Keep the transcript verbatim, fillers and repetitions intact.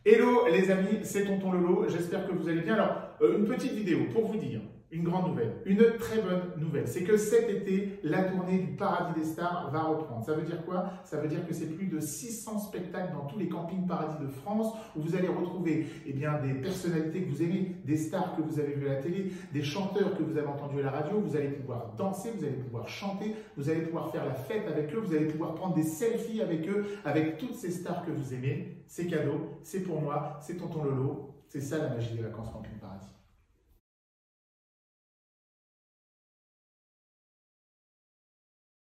Hello les amis, c'est Tonton Lolo, j'espère que vous allez bien. Alors, euh, une petite vidéo pour vous dire une grande nouvelle, une très bonne nouvelle. C'est que cet été, la tournée du Paradis des Stars va reprendre. Ça veut dire quoi? Ça veut dire que c'est plus de six cents spectacles dans tous les campings Paradis de France où vous allez retrouver eh bien, des personnalités que vous aimez, des stars que vous avez vues à la télé, des chanteurs que vous avez entendus à la radio. Vous allez pouvoir danser, vous allez pouvoir chanter, vous allez pouvoir faire la fête avec eux, vous allez pouvoir prendre des selfies avec eux, avec toutes ces stars que vous aimez. C'est cadeau, c'est pour moi, c'est Tonton Lolo. C'est ça la magie des vacances camping Paradis.